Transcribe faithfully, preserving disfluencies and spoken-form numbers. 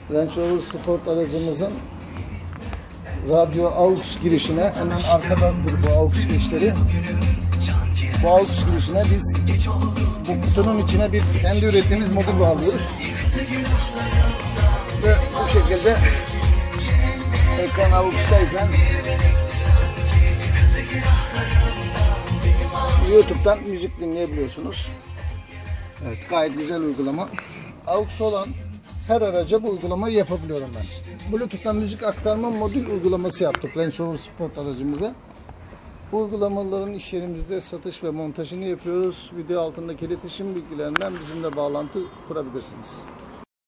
Range Rover Sport aracımızın radyo aux girişine, hemen arkadadır bu aux girişleri. Bu aux girişine biz bu kutunun içine bir kendi ürettiğimiz modül bağlıyoruz. Ve bu şekilde ekran aux'tayken YouTube'dan müzik dinleyebiliyorsunuz. Evet, gayet güzel uygulama. Aux olan her araca bu uygulamayı yapabiliyorum ben. Bluetooth'tan müzik aktarma modül uygulaması yaptık Range Rover Sport aracımıza. Bu uygulamaların iş yerimizde satış ve montajını yapıyoruz. Video altındaki iletişim bilgilerinden bizimle bağlantı kurabilirsiniz.